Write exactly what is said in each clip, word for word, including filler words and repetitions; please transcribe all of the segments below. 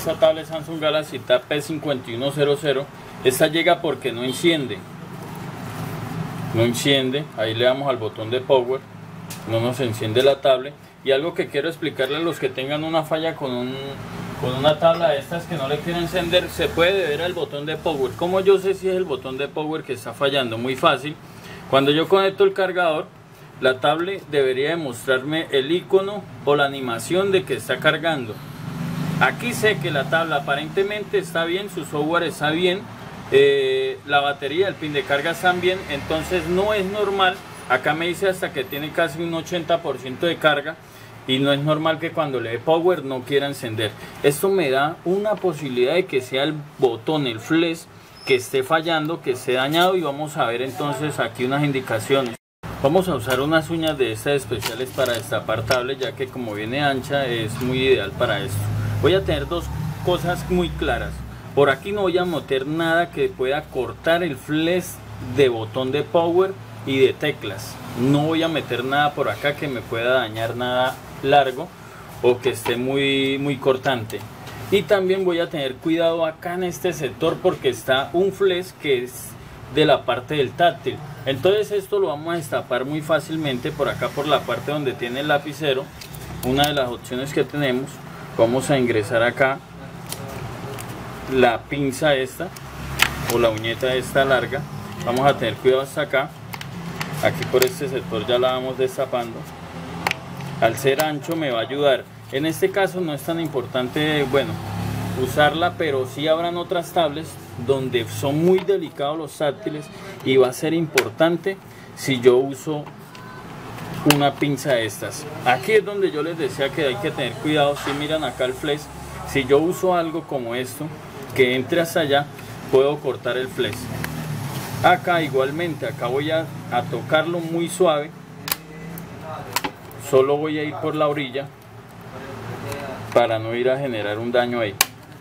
Esta tablet Samsung Galaxy Tab P cincuenta y uno cero cero, esta llega porque no enciende. No enciende, ahí le damos al botón de power, no nos enciende la tablet. Y algo que quiero explicarle a los que tengan una falla con, un, con una tabla de estas que no le quieren encender, se puede deber al botón de power. ¿Cómo yo sé si es el botón de power que está fallando? Muy fácil. Cuando yo conecto el cargador, la tablet debería de mostrarme el icono o la animación de que está cargando. Aquí sé que la tabla aparentemente está bien, su software está bien, eh, la batería, el pin de carga están bien, entonces no es normal. Acá me dice hasta que tiene casi un ochenta por ciento de carga y no es normal que cuando le dé power no quiera encender. Esto me da una posibilidad de que sea el botón, el flash, que esté fallando, que esté dañado, y vamos a ver entonces aquí unas indicaciones. Vamos a usar unas uñas de estas especiales para destapar tablet, ya que como viene ancha es muy ideal para esto. Voy a tener dos cosas muy claras. Por aquí no voy a meter nada que pueda cortar el flash de botón de power y de teclas. No voy a meter nada por acá que me pueda dañar, nada largo o que esté muy, muy cortante. Y también voy a tener cuidado acá en este sector porque está un flash que es de la parte del táctil. Entonces esto lo vamos a destapar muy fácilmente por acá, por la parte donde tiene el lapicero. Una de las opciones que tenemos, vamos a ingresar acá la pinza esta o la uñeta esta larga. Vamos a tener cuidado hasta acá. Aquí por este sector ya la vamos destapando. Al ser ancho me va a ayudar. En este caso no es tan importante, bueno, usarla, pero sí habrán otras tablets donde son muy delicados los táctiles y va a ser importante si yo uso una pinza de estas. Aquí es donde yo les decía que hay que tener cuidado. Si miran acá el flash, si yo uso algo como esto que entre hasta allá, puedo cortar el flash. Acá igualmente, acá voy a, a tocarlo muy suave, solo voy a ir por la orilla para no ir a generar un daño ahí.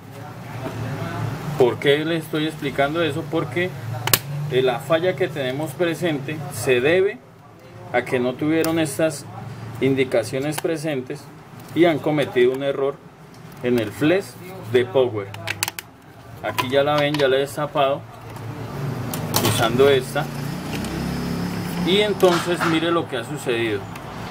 ¿Por qué les estoy explicando eso? Porque la falla que tenemos presente se debe a que no tuvieron estas indicaciones presentes y han cometido un error en el flash de power. Aquí ya la ven, ya la he destapado usando esta, y entonces mire lo que ha sucedido.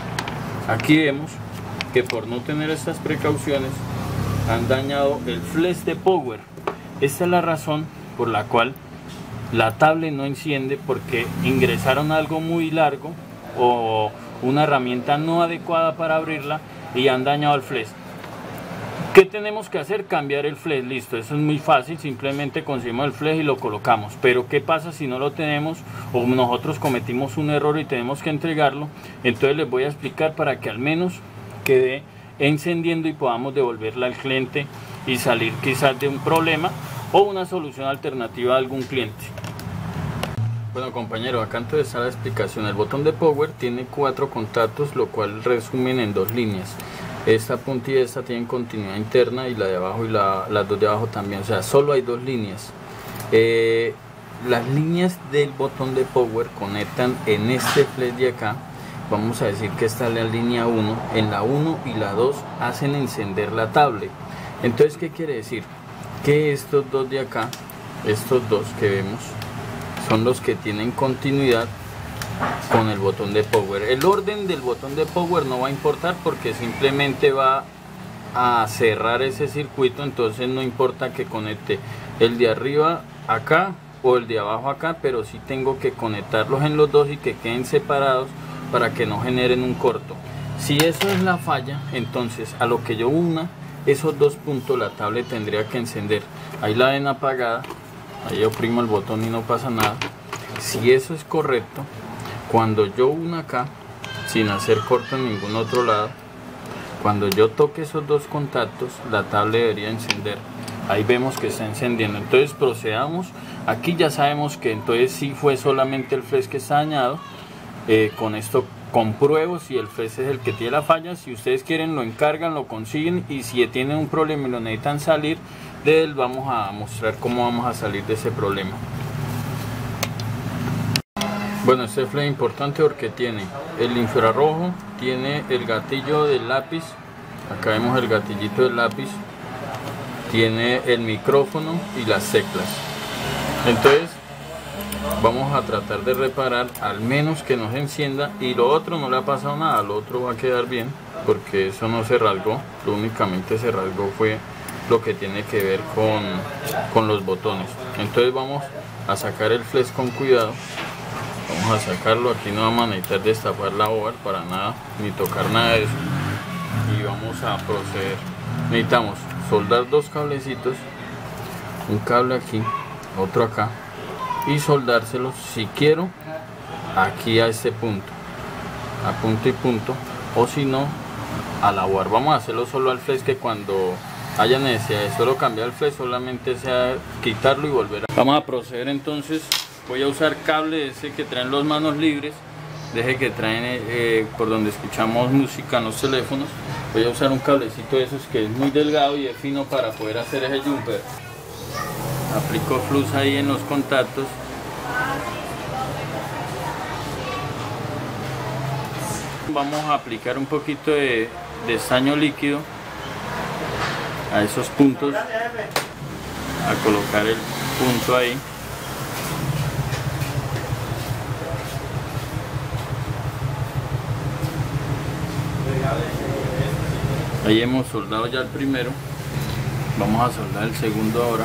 Aquí vemos que por no tener estas precauciones han dañado el flash de power. Esta es la razón por la cual la tablet no enciende, porque ingresaron algo muy largo o una herramienta no adecuada para abrirla y han dañado el flash. ¿Qué tenemos que hacer? Cambiar el flash. Listo, eso es muy fácil, simplemente conseguimos el flash y lo colocamos. Pero ¿qué pasa si no lo tenemos o nosotros cometimos un error y tenemos que entregarlo? Entonces les voy a explicar para que al menos quede encendiendo y podamos devolverla al cliente y salir quizás de un problema o una solución alternativa a algún cliente. Bueno, compañero, acá entonces está la explicación. El botón de power tiene cuatro contactos, lo cual resumen en dos líneas. Esta punta y esta tienen continuidad interna, y la de abajo y la, las dos de abajo también, o sea, solo hay dos líneas. Eh, las líneas del botón de power conectan en este flash de acá. Vamos a decir que esta es la línea uno, en la uno y la dos hacen encender la tablet. Entonces, ¿qué quiere decir? Que estos dos de acá, estos dos que vemos, son los que tienen continuidad con el botón de power. El orden del botón de power no va a importar porque simplemente va a cerrar ese circuito, entonces no importa que conecte el de arriba acá o el de abajo acá, pero sí tengo que conectarlos en los dos y que queden separados para que no generen un corto. Si eso es la falla, entonces a lo que yo una esos dos puntos, la tablet tendría que encender. Ahí la ven apagada, ahí oprimo el botón y no pasa nada. Si eso es correcto, cuando yo una acá, sin hacer corto en ningún otro lado, cuando yo toque esos dos contactos, la tablet debería encender. Ahí vemos que está encendiendo. Entonces procedamos. Aquí ya sabemos que entonces sí fue solamente el flash que está dañado. Eh, con esto compruebo si el flash es el que tiene la falla. Si ustedes quieren lo encargan, lo consiguen, y si tienen un problema y lo necesitan salir de él, vamos a mostrar cómo vamos a salir de ese problema. Bueno, este flash es importante porque tiene el infrarrojo, tiene el gatillo del lápiz. Acá vemos el gatillito del lápiz. tiene el micrófono y las teclas. Entonces vamos a tratar de reparar al menos que no se encienda, y lo otro no le ha pasado nada, lo otro va a quedar bien porque eso no se rasgó, lo únicamente se rasgó fue lo que tiene que ver con, con los botones. Entonces vamos a sacar el flex con cuidado, vamos a sacarlo, aquí no vamos a necesitar destapar la over para nada, ni tocar nada de eso, y vamos a proceder. Necesitamos soldar dos cablecitos, un cable aquí, otro acá, y soldárselos, si quiero, aquí a este punto, a punto y punto, o si no, a la board. Vamos a hacerlo solo al flex, que cuando haya necesidad de solo cambiar el flex, solamente sea quitarlo y volver a... Vamos a proceder entonces. Voy a usar cable ese que traen los manos libres, deje que traen eh, por donde escuchamos música en los teléfonos. Voy a usar un cablecito de esos que es muy delgado y es fino para poder hacer ese jumper. Aplico flux ahí en los contactos. Vamos a aplicar un poquito de, de estaño líquido a esos puntos, a colocar el punto ahí. Ahí hemos soldado ya el primero, vamos a soldar el segundo ahora.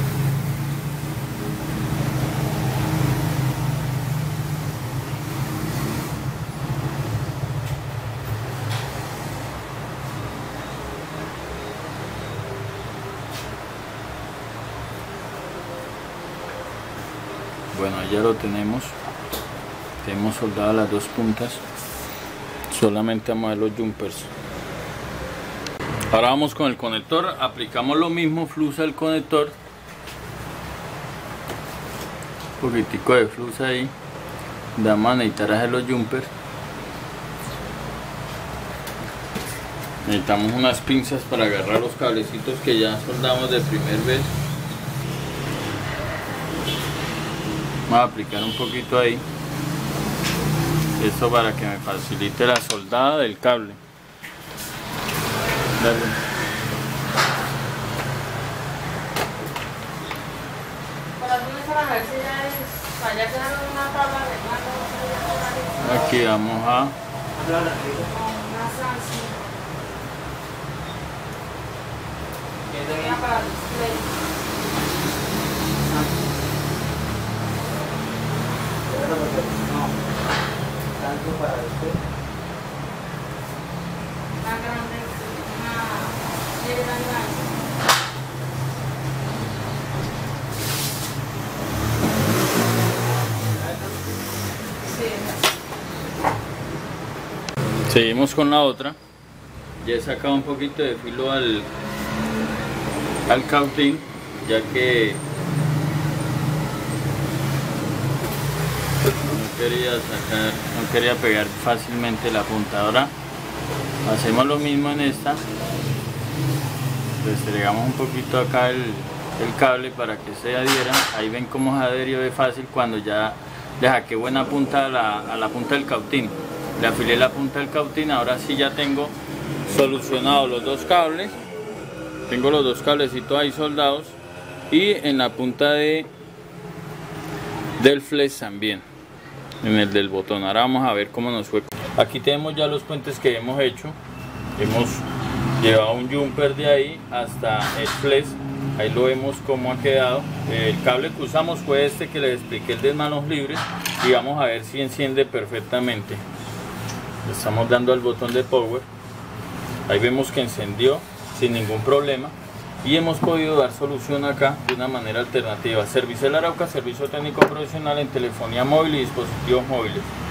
Bueno, ya lo tenemos, tenemos soldadas las dos puntas, solamente vamos a ver los jumpers. Ahora vamos con el conector, aplicamos lo mismo, flux al conector, un poquitico de flux ahí, vamos a necesitar hacer los jumpers. Necesitamos unas pinzas para agarrar los cablecitos que ya soldamos de primer vez. Vamos a aplicar un poquito ahí, esto para que me facilite la soldada del cable. Dale. Aquí vamos a seguimos con la otra. Ya he sacado un poquito de filo al, al cautín, ya que no quería sacar, no quería pegar fácilmente la punta. Ahora hacemos lo mismo en esta, restregamos un poquito acá el, el cable para que se adhiera. Ahí ven cómo se adherió de fácil cuando ya le saqué buena punta a la, a la punta del cautín. Le afilé la punta del cautín. Ahora sí ya tengo solucionado los dos cables, tengo los dos cablecitos ahí soldados, y en la punta de del flex también, en el del botón. Ahora vamos a ver cómo nos fue. Aquí tenemos ya los puentes que hemos hecho, hemos llevado un jumper de ahí hasta el flex, ahí lo vemos cómo ha quedado. El cable que usamos fue este que les expliqué, el de manos libres, y vamos a ver si enciende perfectamente. Le estamos dando al botón de power, ahí vemos que encendió sin ningún problema, y hemos podido dar solución acá de una manera alternativa. Servicel Arauca, servicio técnico profesional en telefonía móvil y dispositivos móviles.